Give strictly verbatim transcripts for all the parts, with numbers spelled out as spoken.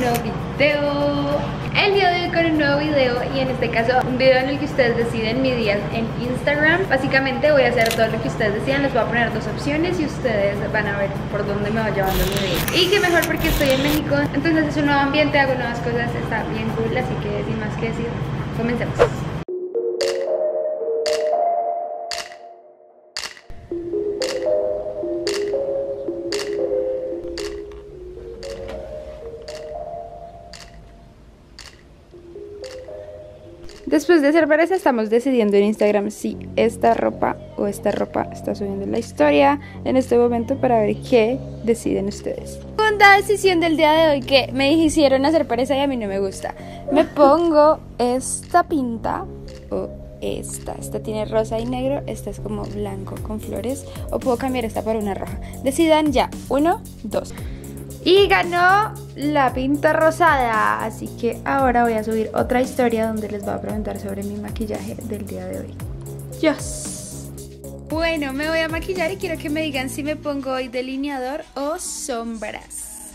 un nuevo video. El día de hoy con un nuevo video, y en este caso un video en el que ustedes deciden mi día en Instagram. Básicamente voy a hacer todo lo que ustedes decidan, les voy a poner dos opciones y ustedes van a ver por dónde me va llevando mi día. Y que mejor porque estoy en México, entonces es un nuevo ambiente, hago nuevas cosas, está bien cool, así que sin más que decir, comencemos. Después de hacer pareja estamos decidiendo en Instagram si esta ropa o esta ropa está subiendo la historia en este momento para ver qué deciden ustedes. Segunda decisión del día de hoy que me hicieron hacer pareja y a mí no me gusta. Me pongo esta pinta o esta. Esta tiene rosa y negro, esta es como blanco con flores, o puedo cambiar esta por una roja. Decidan ya. Uno, dos. Y ganó la pinta rosada, así que ahora voy a subir otra historia donde les voy a preguntar sobre mi maquillaje del día de hoy. Yes. Bueno, me voy a maquillar y quiero que me digan si me pongo hoy delineador o sombras.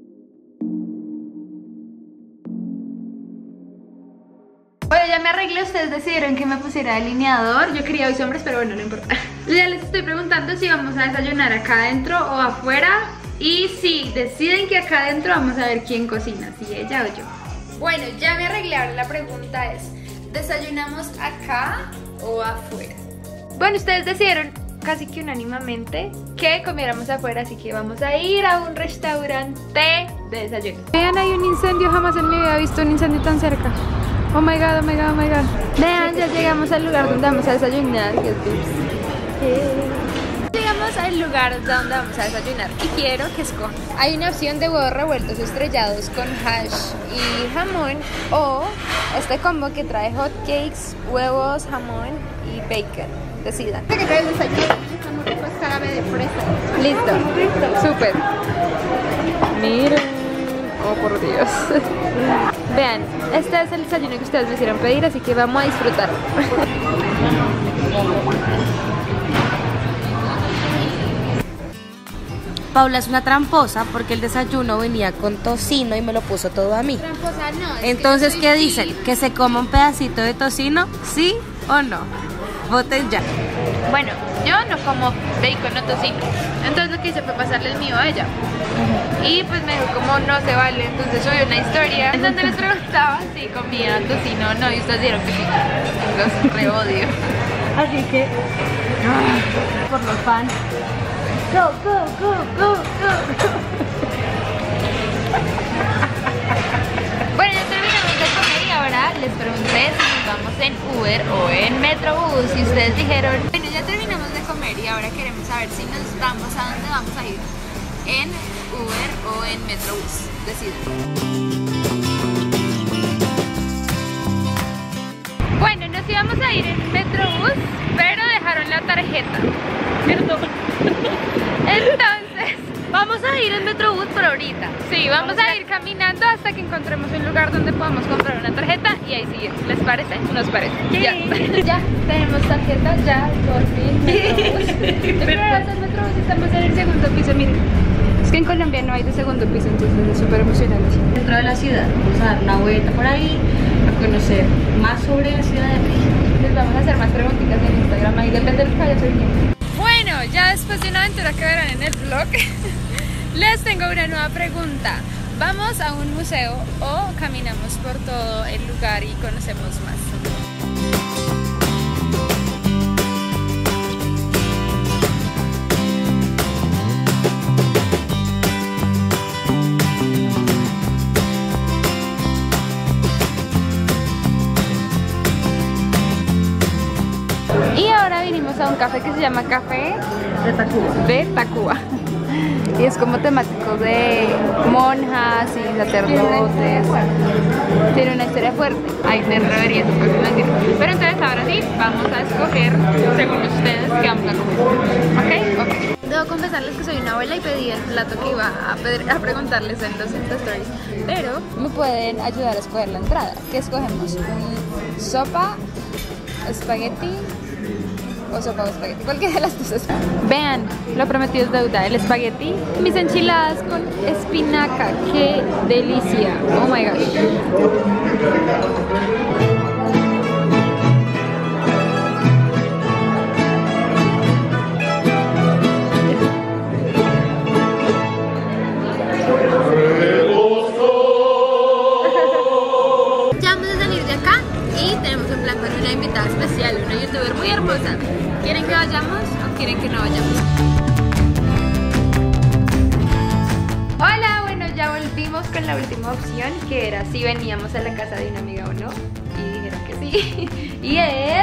Bueno, ya me arreglé, ustedes decidieron que me pusiera delineador. Yo quería hoy sombras, pero bueno, no importa. Ya les estoy preguntando si vamos a desayunar acá adentro o afuera. Y si deciden que acá adentro, vamos a ver quién cocina, si ella o yo. Bueno, ya me arreglé, ahora la pregunta es, ¿desayunamos acá o afuera? Bueno, ustedes decidieron casi que unánimemente que comiéramos afuera, así que vamos a ir a un restaurante de desayuno. Vean, hay un incendio, jamás en mi vida he visto un incendio tan cerca. Oh my god, oh my god, oh my god. Vean, ya llegamos al lugar donde vamos a desayunar. Llegamos al lugar donde vamos a desayunar y quiero que escojan. Hay una opción de huevos revueltos estrellados con hash y jamón, o este combo que trae hot cakes, huevos, jamón y bacon. Decidan. ¿Qué trae el desayuno? Está muy rico, es jarabe de fresa. Listo, súper. Miren, oh por Dios. Vean, este es el desayuno que ustedes me hicieron pedir, así que vamos a disfrutarlo. Paula es una tramposa porque el desayuno venía con tocino y me lo puso todo a mí. Tramposa no. Entonces, ¿qué dicen? ¿Que se coma un pedacito de tocino? ¿Sí o no? Voten ya. Bueno, yo no como bacon o tocino, entonces lo que hice fue pasarle el mío a ella. Y pues me dijo como no se vale, entonces subí una historia en donde les preguntaba si comía tocino o no, y ustedes dijeron que sí. Los re odio. Así que, por los fans. Go, go, go, go, go. Bueno, ya terminamos de comer y ahora les pregunté si nos vamos en Uber o en Metrobús y ustedes dijeron, bueno, ya terminamos de comer y ahora queremos saber si nos vamos a dónde vamos a ir, en Uber o en Metrobús. Deciden. Bueno, nos íbamos a ir en Metrobús, pero dejaron la tarjeta. Perdón. Entonces, vamos a ir en Metrobús por ahorita. Sí, vamos a ir caminando hasta que encontremos un lugar donde podamos comprar una tarjeta y ahí seguir. ¿Les parece? Nos parece. Sí. Ya. Ya tenemos tarjeta, ya por fin. Metrobús. Pero ahora es Metrobús, estamos en el segundo piso, miren. Es que en Colombia no hay de segundo piso, entonces es súper emocionante. Dentro de la ciudad, vamos a dar una vuelta por ahí, a conocer más sobre la Ciudad de México. Les vamos a hacer más preguntitas en Instagram, ahí depende de lo que vaya surgiendo. Bueno, ya después de una aventura que verán en el vlog, les tengo una nueva pregunta. ¿Vamos a un museo o caminamos por todo el lugar y conocemos más? Y ahora vinimos a un café que se llama Café De Tacuba. de Tacuba. Y es como temático de monjas y sacerdotes. Tiene una historia fuerte. Ay, me revería sus cosas, no entiendo. Pero entonces ahora sí, vamos a escoger, según ustedes, qué vamos a comer. ¿Ok? Ok. Debo confesarles que soy una abuela y pedí el plato que iba a, pedir, a preguntarles en los Insta Stories. Pero me pueden ayudar a escoger la entrada. ¿Qué escogemos? ¿Un sopa, espagueti o sopa o espagueti, cualquiera de las dos. Vean, lo prometido es deuda, el espagueti, mis enchiladas con espinaca, qué delicia, oh my gosh. Especial, una youtuber muy hermosa. ¿Quieren que vayamos o quieren que no vayamos? Hola, bueno, ya volvimos con la última opción, que era si veníamos a la casa de una amiga o no. Y dijeron que sí. Y es...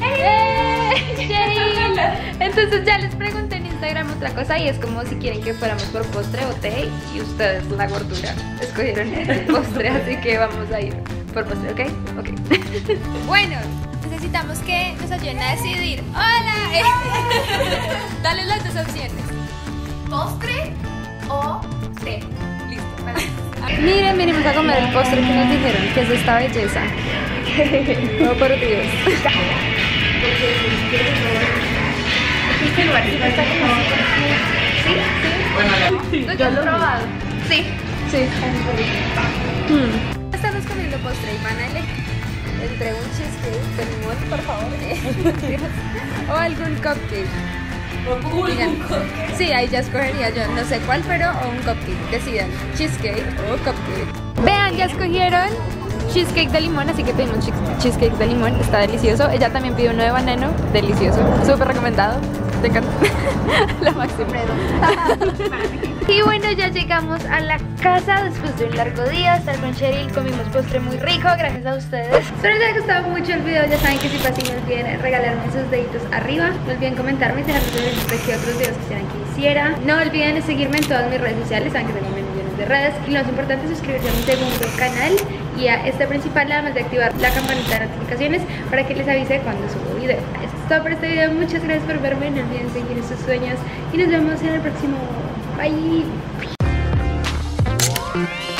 ¡Hey! Entonces ya les pregunté en Instagram otra cosa y es como si quieren que fuéramos por postre o té y ustedes, la gordura, escogieron el postre, así que vamos a ir por postre, ¿ok? Ok. Bueno, necesitamos que nos ayuden a decidir. ¡Hola! Dale las dos opciones. ¿Postre o té? Listo. Vale. Miren, venimos a comer el postre que nos dijeron, que es esta belleza. Oh, por Dios. Este lugar sí está como... ¿Sí? ¿Sí? Bueno, yo lo he probado. Sí. Sí. Hmm. Estamos comiendo postre y van a elegir entre un cheesecake de limón, por favor, o algún cupcake. ¿O Digan, cupcake? Sí, ahí ya escogería yo, no sé cuál, pero o un cupcake. Decidan, cheesecake o cupcake. Vean, ya escogieron cheesecake de limón, así que pedimos un cheesecake de limón, está delicioso. Ella también pidió uno de banano, delicioso, súper recomendado. Te encanta. La máxima. Y bueno, ya llegamos a la casa después de un largo día. Estar con Cheryl, comimos postre muy rico, gracias a ustedes. Espero les haya gustado mucho el video. Ya saben que si fue así, no olviden regalarme esos deditos arriba. No olviden comentarme y dejarme sugerencias de qué otros videos quisieran que hiciera. No olviden seguirme en todas mis redes sociales, saben que tengo millones de redes. Y lo más importante es suscribirse a mi segundo canal y a este principal, además de activar la campanita de notificaciones para que les avise cuando subo video. Esto es todo por este video. Muchas gracias por verme. No olviden seguir sus sueños y nos vemos en el próximo. Bye.